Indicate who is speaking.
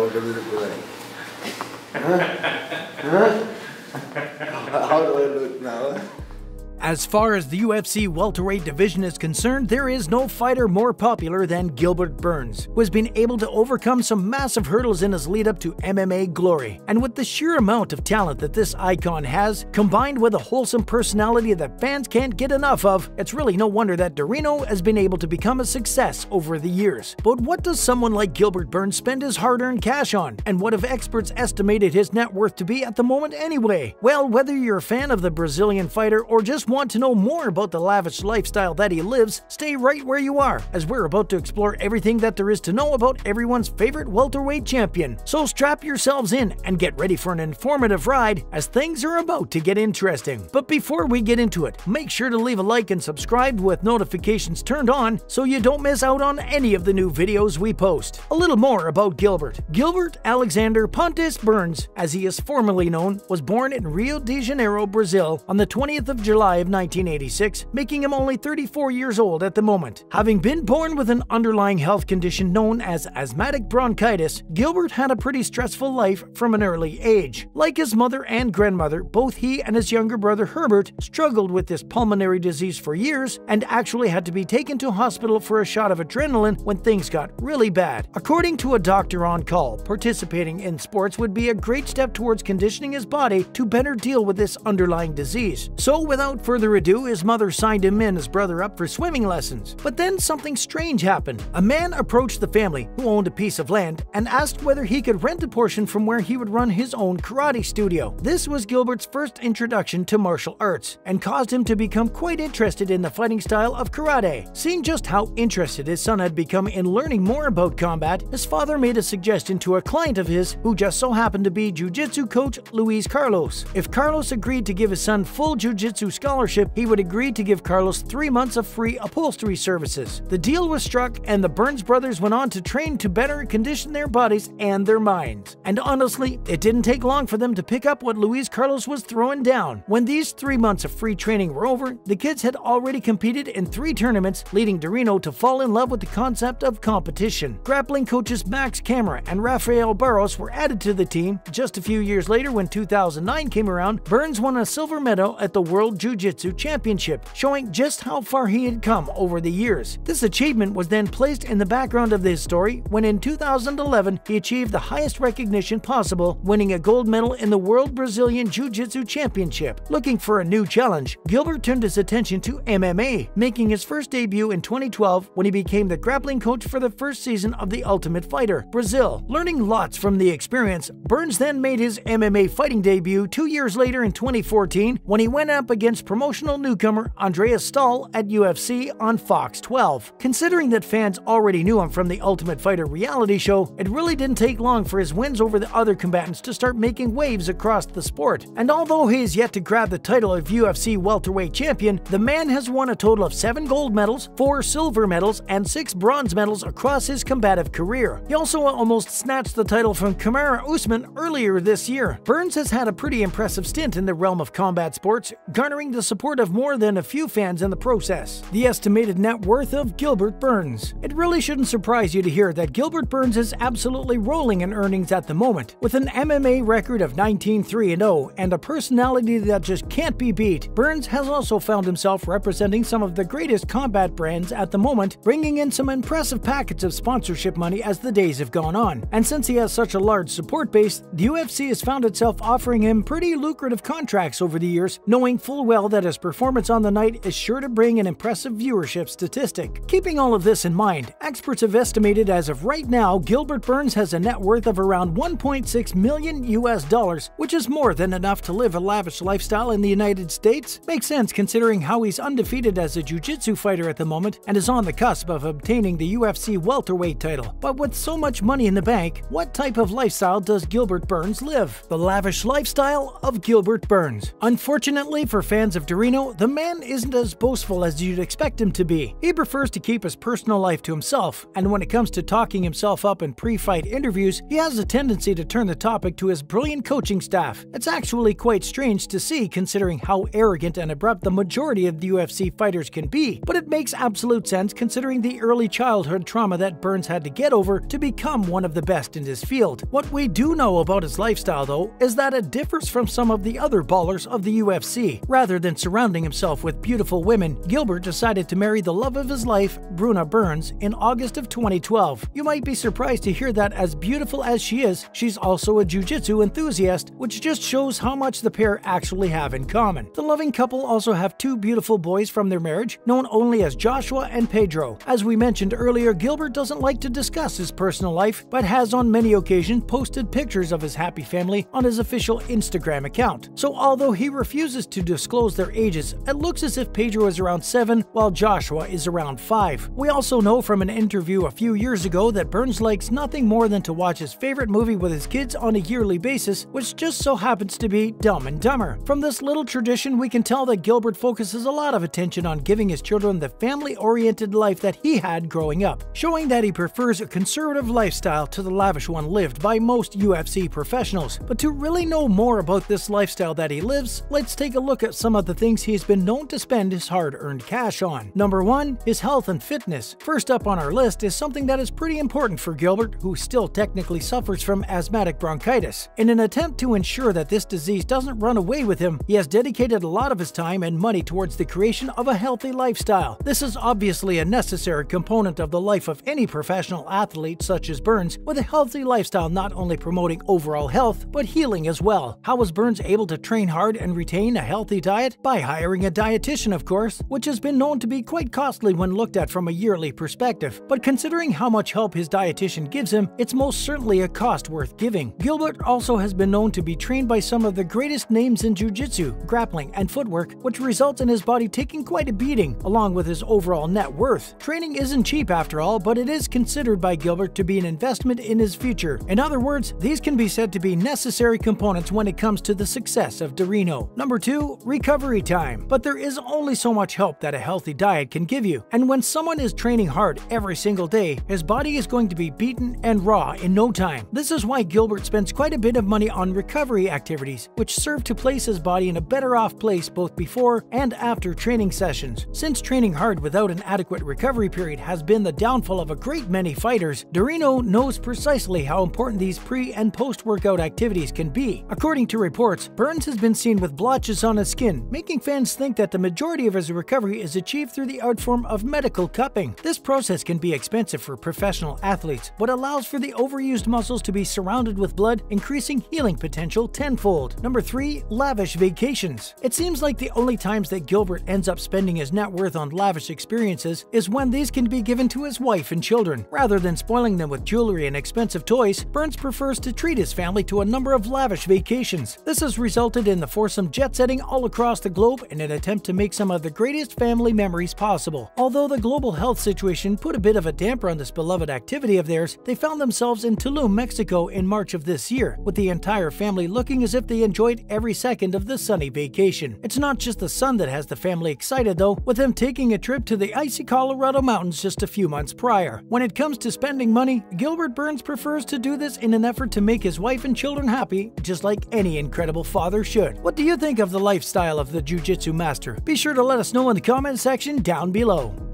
Speaker 1: what does it look like? Huh? How do I look now?
Speaker 2: As far as the UFC welterweight division is concerned, there is no fighter more popular than Gilbert Burns, who has been able to overcome some massive hurdles in his lead up to MMA glory. And with the sheer amount of talent that this icon has, combined with a wholesome personality that fans can't get enough of, it's really no wonder that Dorino has been able to become a success over the years. But what does someone like Gilbert Burns spend his hard-earned cash on? And what have experts estimated his net worth to be at the moment anyway? Well, whether you're a fan of the Brazilian fighter or just want to know more about the lavish lifestyle that he lives, stay right where you are, as we're about to explore everything that there is to know about everyone's favorite welterweight champion. So strap yourselves in and get ready for an informative ride, as things are about to get interesting. But before we get into it, make sure to leave a like and subscribe with notifications turned on so you don't miss out on any of the new videos we post. A little more about Gilbert. Gilbert Alexander Pontes Burns, as he is formerly known, was born in Rio de Janeiro, Brazil on the 20th of July of 1986, making him only 34 years old at the moment. Having been born with an underlying health condition known as asthmatic bronchitis, Gilbert had a pretty stressful life from an early age. Like his mother and grandmother, both he and his younger brother Herbert struggled with this pulmonary disease for years and actually had to be taken to hospital for a shot of adrenaline when things got really bad. According to a doctor on call, participating in sports would be a great step towards conditioning his body to better deal with this underlying disease. So without further ado, his mother signed him and his brother up for swimming lessons. But then something strange happened. A man approached the family, who owned a piece of land, and asked whether he could rent a portion from where he would run his own karate studio. This was Gilbert's first introduction to martial arts, and caused him to become quite interested in the fighting style of karate. Seeing just how interested his son had become in learning more about combat, his father made a suggestion to a client of his, who just so happened to be jiu-jitsu coach Luis Carlos. If Carlos agreed to give his son full jiu-jitsu scholarship, he would agree to give Carlos 3 months of free upholstery services. The deal was struck, and the Burns brothers went on to train to better condition their bodies and their minds. And honestly, it didn't take long for them to pick up what Luis Carlos was throwing down. When these 3 months of free training were over, the kids had already competed in 3 tournaments, leading Dorino to fall in love with the concept of competition. Grappling coaches Max Camara and Rafael Barros were added to the team. Just a few years later, when 2009 came around, Burns won a silver medal at the World Jiu-Jitsu Championship, showing just how far he had come over the years. This achievement was then placed in the background of his story when in 2011 he achieved the highest recognition possible, winning a gold medal in the World Brazilian Jiu-Jitsu Championship. Looking for a new challenge, Gilbert turned his attention to MMA, making his first debut in 2012 when he became the grappling coach for the first season of The Ultimate Fighter, Brazil. Learning lots from the experience, Burns then made his MMA fighting debut 2 years later in 2014 when he went up against promotional newcomer Andreas Stahl at UFC on Fox 12. Considering that fans already knew him from the Ultimate Fighter reality show, it really didn't take long for his wins over the other combatants to start making waves across the sport. And although he is yet to grab the title of UFC Welterweight champion, the man has won a total of 7 gold medals, 4 silver medals, and 6 bronze medals across his combative career. He also almost snatched the title from Kamaru Usman earlier this year. Burns has had a pretty impressive stint in the realm of combat sports, garnering the support of more than a few fans in the process. The estimated net worth of Gilbert Burns. It really shouldn't surprise you to hear that Gilbert Burns is absolutely rolling in earnings at the moment. With an MMA record of 19-3-0 and a personality that just can't be beat, Burns has also found himself representing some of the greatest combat brands at the moment, bringing in some impressive packets of sponsorship money as the days have gone on. And since he has such a large support base, the UFC has found itself offering him pretty lucrative contracts over the years, knowing full well that his performance on the night is sure to bring an impressive viewership statistic. Keeping all of this in mind, experts have estimated as of right now, Gilbert Burns has a net worth of around $1.6 million US, which is more than enough to live a lavish lifestyle in the United States. Makes sense considering how he's undefeated as a jiu-jitsu fighter at the moment and is on the cusp of obtaining the UFC welterweight title. But with so much money in the bank, what type of lifestyle does Gilbert Burns live? The lavish lifestyle of Gilbert Burns. Unfortunately for fans of of Dorino, the man isn't as boastful as you'd expect him to be. He prefers to keep his personal life to himself, and when it comes to talking himself up in pre-fight interviews, he has a tendency to turn the topic to his brilliant coaching staff. It's actually quite strange to see considering how arrogant and abrupt the majority of the UFC fighters can be, but it makes absolute sense considering the early childhood trauma that Burns had to get over to become one of the best in his field. What we do know about his lifestyle, though, is that it differs from some of the other ballers of the UFC. Rather than surrounding himself with beautiful women, Gilbert decided to marry the love of his life, Bruna Burns, in August of 2012. You might be surprised to hear that as beautiful as she is, she's also a jiu-jitsu enthusiast, which just shows how much the pair actually have in common. The loving couple also have two beautiful boys from their marriage, known only as Joshua and Pedro. As we mentioned earlier, Gilbert doesn't like to discuss his personal life, but has on many occasions posted pictures of his happy family on his official Instagram account. So although he refuses to disclose their ages, it looks as if Pedro is around 7 while Joshua is around 5. We also know from an interview a few years ago that Burns likes nothing more than to watch his favorite movie with his kids on a yearly basis, which just so happens to be Dumb and Dumber. From this little tradition, we can tell that Gilbert focuses a lot of attention on giving his children the family-oriented life that he had growing up, showing that he prefers a conservative lifestyle to the lavish one lived by most UFC professionals. But to really know more about this lifestyle that he lives, let's take a look at some of the things he's been known to spend his hard-earned cash on. Number 1. His health and fitness. First up on our list is something that is pretty important for Gilbert, who still technically suffers from asthmatic bronchitis. In an attempt to ensure that this disease doesn't run away with him, he has dedicated a lot of his time and money towards the creation of a healthy lifestyle. This is obviously a necessary component of the life of any professional athlete such as Burns, with a healthy lifestyle not only promoting overall health, but healing as well. How was Burns able to train hard and retain a healthy diet? By hiring a dietitian, of course, which has been known to be quite costly when looked at from a yearly perspective. But considering how much help his dietitian gives him, it's most certainly a cost worth giving. Gilbert also has been known to be trained by some of the greatest names in jiu-jitsu, grappling, and footwork, which results in his body taking quite a beating, along with his overall net worth. Training isn't cheap after all, but it is considered by Gilbert to be an investment in his future. In other words, these can be said to be necessary components when it comes to the success of Dorino. Number 2. Recovery time. But there is only so much help that a healthy diet can give you, and when someone is training hard every single day, his body is going to be beaten and raw in no time. This is why Gilbert spends quite a bit of money on recovery activities, which serve to place his body in a better off place both before and after training sessions. Since training hard without an adequate recovery period has been the downfall of a great many fighters, Dorino knows precisely how important these pre- and post-workout activities can be. According to reports, Burns has been seen with blotches on his skin, making fans think that the majority of his recovery is achieved through the art form of medical cupping. This process can be expensive for professional athletes, but allows for the overused muscles to be surrounded with blood, increasing healing potential tenfold. Number 3. Lavish vacations. It seems like the only times that Gilbert ends up spending his net worth on lavish experiences is when these can be given to his wife and children. Rather than spoiling them with jewelry and expensive toys, Burns prefers to treat his family to a number of lavish vacations. This has resulted in the foursome jet-setting all across the globe in an attempt to make some of the greatest family memories possible. Although the global health situation put a bit of a damper on this beloved activity of theirs, they found themselves in Tulum, Mexico in March of this year, with the entire family looking as if they enjoyed every second of the sunny vacation. It's not just the sun that has the family excited though, with them taking a trip to the icy Colorado mountains just a few months prior. When it comes to spending money, Gilbert Burns prefers to do this in an effort to make his wife and children happy, just like any incredible father should. What do you think of the lifestyle of the jiu-jitsu master? Be sure to let us know in the comment section down below.